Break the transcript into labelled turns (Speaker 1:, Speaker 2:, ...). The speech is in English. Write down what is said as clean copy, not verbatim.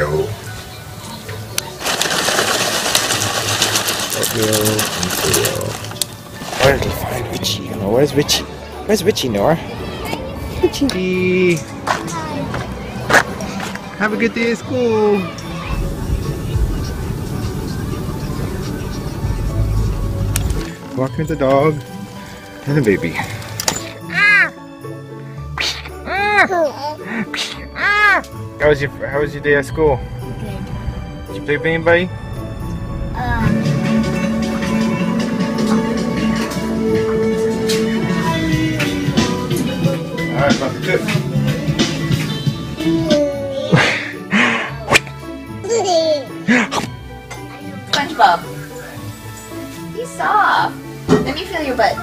Speaker 1: Oreo. Where did we find Richie? Oh, where's Richie? Where's Richie, Nora? Richie! Have a good day at school! Walking with the dog and the baby. How was your day at school?
Speaker 2: Good.
Speaker 1: Did you play with anybody? Alright, about to cook.
Speaker 2: SpongeBob. He's soft. Let me feel your butt.